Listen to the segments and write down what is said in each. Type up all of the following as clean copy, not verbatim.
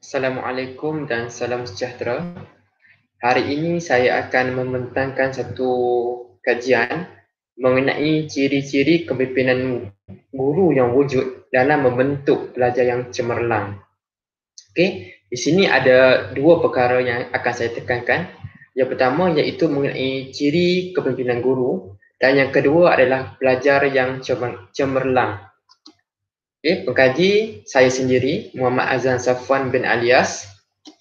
Assalamualaikum dan salam sejahtera. Hari ini saya akan membentangkan satu kajian mengenai ciri-ciri kepimpinan guru yang wujud dalam membentuk pelajar yang cemerlang. Okey, di sini ada dua perkara yang akan saya tekankan. Yang pertama iaitu mengenai ciri kepimpinan guru dan yang kedua adalah pelajar yang cemerlang. Okey, pengkaji saya sendiri Muhammad Azan Safwan bin Alias.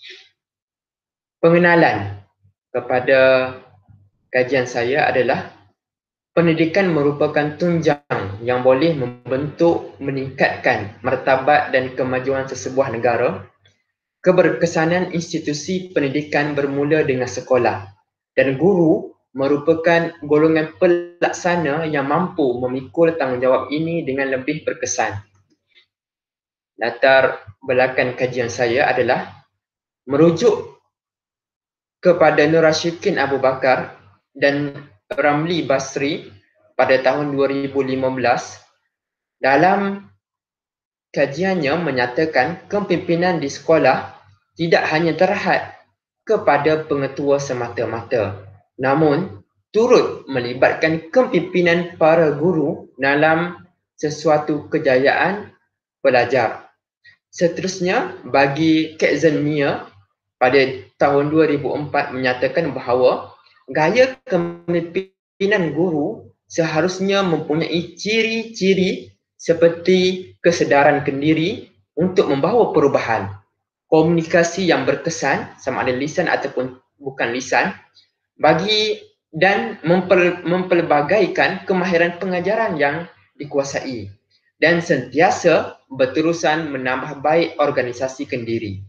Pengenalan kepada kajian saya adalah pendidikan merupakan tunjang yang boleh membentuk, meningkatkan martabat dan kemajuan sesebuah negara. Keberkesanan institusi pendidikan bermula dengan sekolah dan guru merupakan golongan pelaksana yang mampu memikul tanggungjawab ini dengan lebih berkesan. Latar belakang kajian saya adalah merujuk kepada Nur Rashikin Abu Bakar dan Ramli Basri pada tahun 2015. Dalam kajiannya menyatakan kepimpinan di sekolah tidak hanya terhad kepada pengetua semata-mata, namun turut melibatkan kepimpinan para guru dalam sesuatu kejayaan pelajar. Seterusnya, bagi Kaizen Mia pada tahun 2004 menyatakan bahawa gaya kepimpinan guru seharusnya mempunyai ciri-ciri seperti kesedaran kendiri untuk membawa perubahan, komunikasi yang berkesan sama ada lisan ataupun bukan lisan, bagi dan mempelbagaikan kemahiran pengajaran yang dikuasai dan sentiasa berterusan menambah baik organisasi kendiri.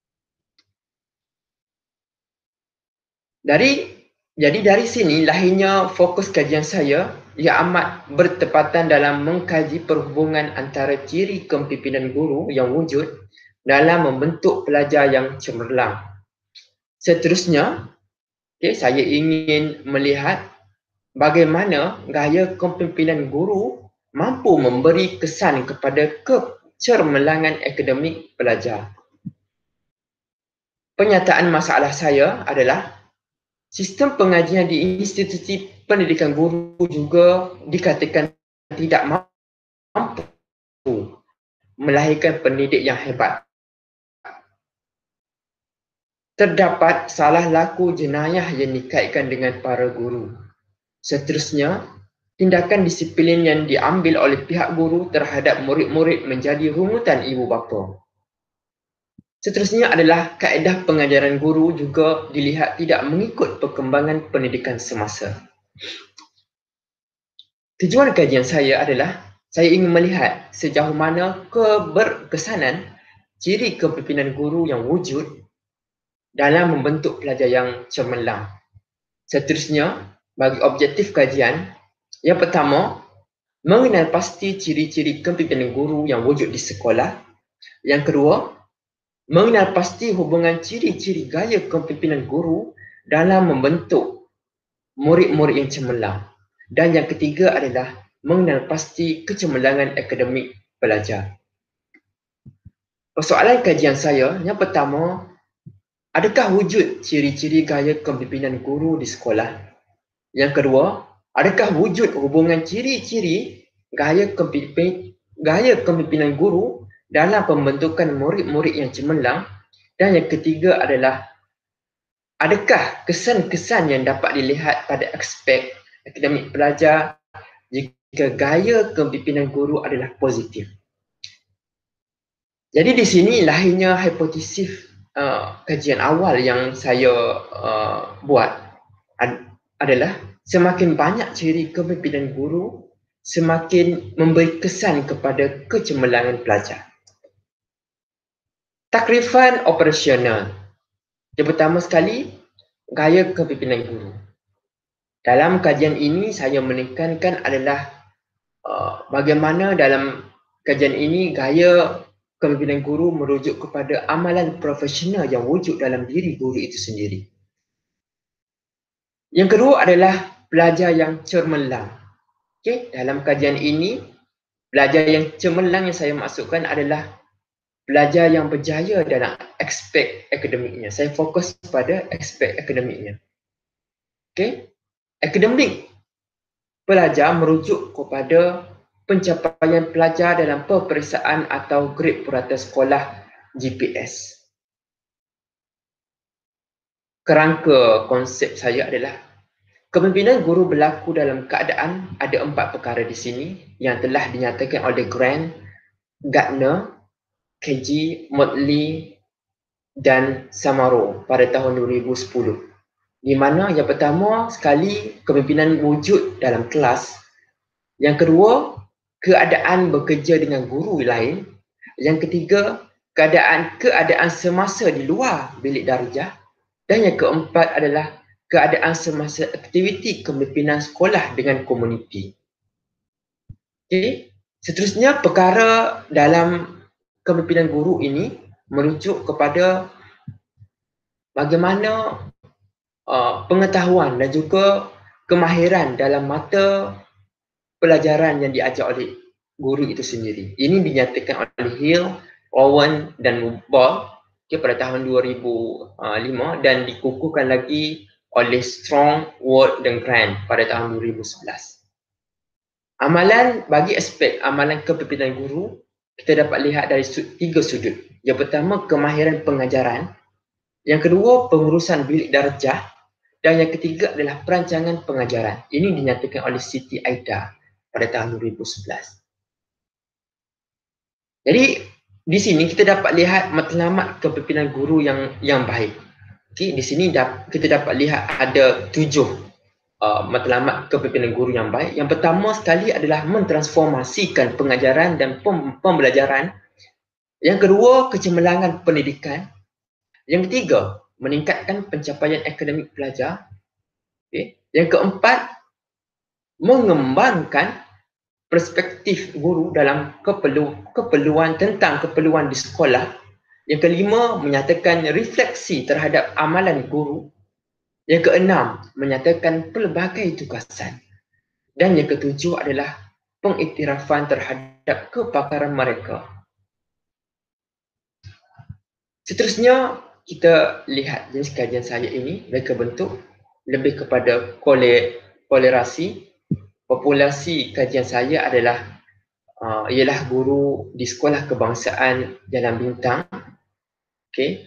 Jadi dari sini lahirnya fokus kajian saya yang amat bertepatan dalam mengkaji perhubungan antara ciri kepimpinan guru yang wujud dalam membentuk pelajar yang cemerlang. Seterusnya, saya ingin melihat bagaimana gaya kepimpinan guru mampu memberi kesan kepada kecemerlangan akademik pelajar. Pernyataan masalah saya adalah sistem pengajian di institusi pendidikan guru juga dikatakan tidak mampu melahirkan pendidik yang hebat. Terdapat salah laku jenayah yang dikaitkan dengan para guru. Seterusnya, tindakan disiplin yang diambil oleh pihak guru terhadap murid-murid menjadi rungutan ibu bapa. Seterusnya adalah kaedah pengajaran guru juga dilihat tidak mengikut perkembangan pendidikan semasa. Tujuan kajian saya adalah saya ingin melihat sejauh mana keberkesanan ciri kepimpinan guru yang wujud dalam membentuk pelajar yang cemerlang. Seterusnya, bagi objektif kajian, yang pertama, mengenal pasti ciri-ciri kepimpinan guru yang wujud di sekolah. Yang kedua, mengenal pasti hubungan ciri-ciri gaya kepimpinan guru dalam membentuk murid-murid yang cemerlang. Dan yang ketiga adalah mengenal pasti kecemerlangan akademik pelajar. Persoalan kajian saya, yang pertama, adakah wujud ciri-ciri gaya kepimpinan guru di sekolah? Yang kedua, adakah wujud hubungan ciri-ciri gaya kepimpinan guru dalam pembentukan murid-murid yang cemerlang? Dan yang ketiga adalah adakah kesan-kesan yang dapat dilihat pada aspek akademik pelajar jika gaya kepimpinan guru adalah positif? Jadi di sini lahirnya hipotesis kajian awal yang saya buat adalah semakin banyak ciri kepimpinan guru, semakin memberi kesan kepada kecemerlangan pelajar. Takrifan operasional. Yang pertama sekali, gaya kepimpinan guru. Dalam kajian ini saya menekankan adalah bagaimana dalam kajian ini gaya kepimpinan guru merujuk kepada amalan profesional yang wujud dalam diri guru itu sendiri. Yang kedua adalah pelajar yang cemerlang. Dalam kajian ini, pelajar yang cemerlang yang saya maksudkan adalah pelajar yang berjaya dalam aspek akademiknya. Saya fokus pada aspek akademiknya. Okey. Akademik pelajar merujuk kepada pencapaian pelajar dalam peperiksaan atau grade purata sekolah GPS. Kerangka konsep saya adalah kepimpinan guru berlaku dalam keadaan ada 4 perkara di sini yang telah dinyatakan oleh Grant, Gardner, KG, Motley dan Samaro pada tahun 2010. Di mana yang pertama sekali kepimpinan wujud dalam kelas, yang kedua keadaan bekerja dengan guru lain, yang ketiga keadaan semasa di luar bilik darjah, dan yang keempat adalah keadaan semasa aktiviti kepimpinan sekolah dengan komuniti. Okey, seterusnya perkara dalam kepimpinan guru ini merujuk kepada bagaimana pengetahuan dan juga kemahiran dalam mata pelajaran yang diajar oleh guru itu sendiri. Ini dinyatakan oleh Hill, Owen dan Ball pada tahun 2005 dan dikukuhkan lagi oleh Strong, Ward dan Grant pada tahun 2011. Amalan bagi aspek amalan kepimpinan guru, kita dapat lihat dari 3 sudut. Yang pertama, kemahiran pengajaran. Yang kedua, pengurusan bilik darjah. Dan yang ketiga adalah perancangan pengajaran. Ini dinyatakan oleh Siti Aida pada tahun 2011. Jadi di sini kita dapat lihat matlamat kepimpinan guru yang baik. Okay, di sini kita dapat lihat ada 7 matlamat kepimpinan guru yang baik. Yang pertama sekali adalah mentransformasikan pengajaran dan pembelajaran. Yang kedua, kecemerlangan pendidikan. Yang ketiga, meningkatkan pencapaian akademik pelajar. Okay. Yang keempat, mengembangkan perspektif guru dalam keperluan di sekolah. Yang kelima, menyatakan refleksi terhadap amalan guru. Yang keenam, menyatakan pelbagai tugasan. Dan yang ketujuh adalah pengiktirafan terhadap kepakaran mereka. Seterusnya, kita lihat jenis kajian saya ini, mereka bentuk lebih kepada kolerasi. Populasi kajian saya adalah ialah guru di sekolah kebangsaan Jalan Bintang. Okey.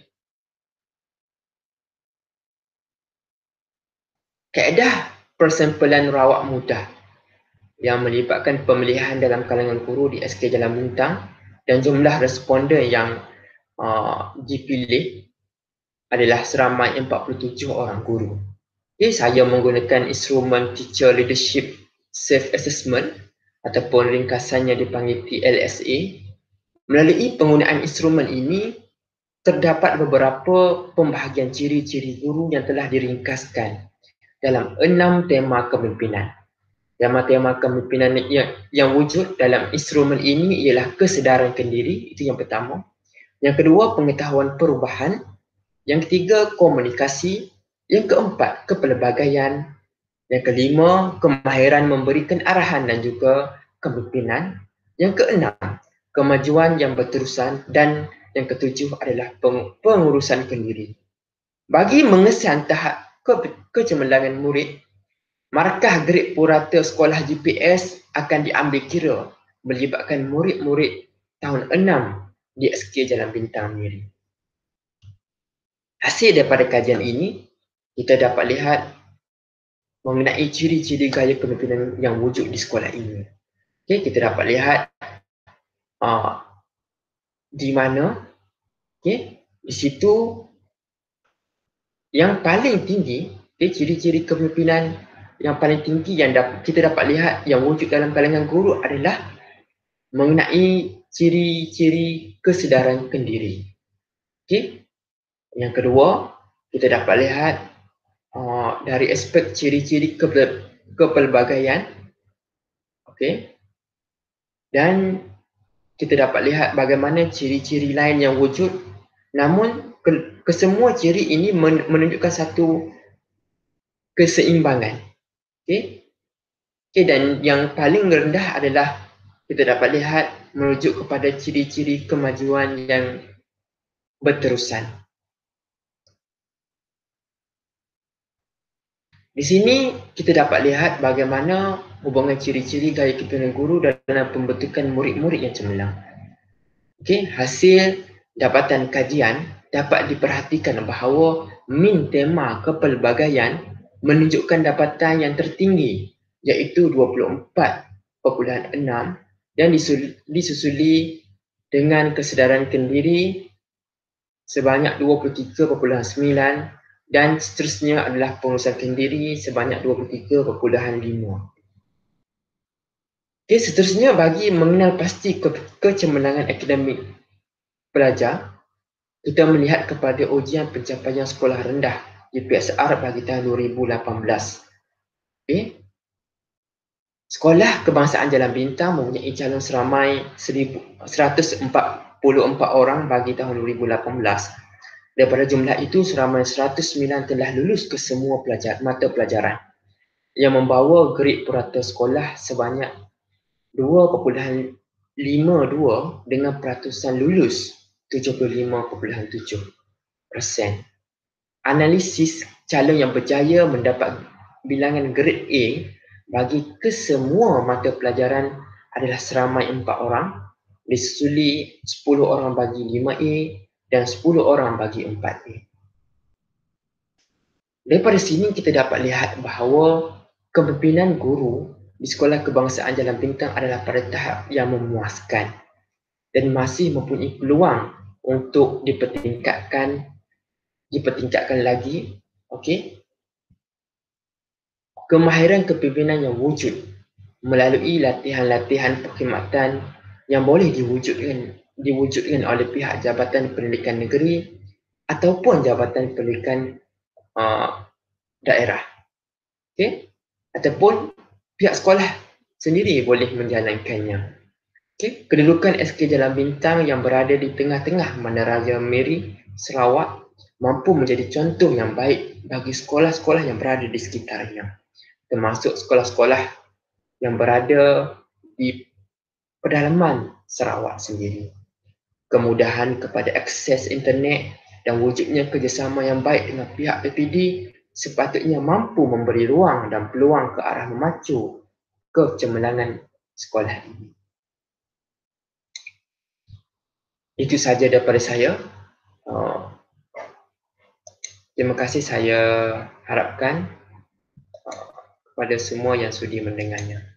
Kaedah persempelan rawak mudah yang melibatkan pemilihan dalam kalangan guru di SK Jalan Bintang dan jumlah responden yang dipilih adalah seramai 47 orang guru. Okay, saya menggunakan instrumen Teacher Leadership Self-Assessment ataupun ringkasannya dipanggil TLSA. Melalui penggunaan instrumen ini, terdapat beberapa pembahagian ciri-ciri guru yang telah diringkaskan dalam 6 tema kepimpinan. Tema-tema kepimpinan yang wujud dalam instrumen ini ialah kesedaran kendiri, itu yang pertama. Yang kedua, pengetahuan perubahan. Yang ketiga, komunikasi. Yang keempat, kepelbagaian. Yang kelima, kemahiran memberikan arahan dan juga kepimpinan. Yang keenam, kemajuan yang berterusan. Dan yang ketujuh adalah pengurusan kendiri. Bagi mengesan tahap kecemerlangan murid, markah grade purata sekolah GPS akan diambil kira melibatkan murid-murid tahun 6 di SK Jalan Bintang Miri. Hasil daripada kajian ini, kita dapat lihat mengenai ciri-ciri gaya kepimpinan yang wujud di sekolah ini. Okay, kita dapat lihat di mana di situ yang paling tinggi, ciri-ciri kepimpinan yang paling tinggi yang kita dapat lihat yang wujud dalam kalangan guru adalah mengenai ciri-ciri kesedaran kendiri. Okay. Yang kedua, kita dapat lihat dari aspek ciri-ciri kepelbagaian. Okay. Dan kita dapat lihat bagaimana ciri-ciri lain yang wujud. Namun, kesemua ciri ini menunjukkan satu keseimbangan. Okay. Dan yang paling rendah adalah kita dapat lihat merujuk kepada ciri-ciri kemajuan yang berterusan. Di sini kita dapat lihat bagaimana hubungan ciri-ciri gaya kepimpinan guru dalam pembentukan murid-murid yang cemerlang. Okey, hasil dapatan kajian dapat diperhatikan bahawa min tema kepelbagaian menunjukkan dapatan yang tertinggi iaitu 24.6 dan disusuli dengan kesedaran kendiri sebanyak 23.9 dan seterusnya adalah pengurusan kendiri sebanyak 23.5. Okay, seterusnya bagi mengenal pasti kecemerlangan akademik pelajar, kita melihat kepada ujian pencapaian sekolah rendah UPSR bagi tahun 2018. Okay. Sekolah Kebangsaan Jalan Bintang mempunyai calon seramai 144 orang bagi tahun 2018. Daripada jumlah itu, seramai 109 telah lulus ke semua mata pelajaran yang membawa grade purata sekolah sebanyak 2.52 dengan peratusan lulus 75.7%. Analisis calon yang berjaya mendapat bilangan grade A bagi kesemua mata pelajaran adalah seramai 4 orang, disusuli 10 orang bagi 5A dan 10 orang bagi 4A. Daripada sini kita dapat lihat bahawa kepimpinan guru di Sekolah Kebangsaan Jalan Bintang adalah pada tahap yang memuaskan dan masih mempunyai peluang untuk dipertingkatkan lagi. Okey. Kemahiran kepimpinan yang wujud melalui latihan-latihan perkhidmatan yang boleh diwujudkan oleh pihak Jabatan Pendidikan Negeri ataupun Jabatan Pendidikan daerah. Okey, ataupun pihak sekolah sendiri boleh menjalankannya. Okey, kedudukan SK Jalan Bintang yang berada di tengah-tengah Bandaraya Miri, Sarawak mampu menjadi contoh yang baik bagi sekolah-sekolah yang berada di sekitarnya, termasuk sekolah-sekolah yang berada di pedalaman Sarawak sendiri. Kemudahan kepada akses internet dan wujudnya kerjasama yang baik dengan pihak PPD sepatutnya mampu memberi ruang dan peluang ke arah memacu kecemerlangan sekolah ini. Itu sahaja daripada saya. Terima kasih, saya harapkan kepada semua yang sudi mendengarnya.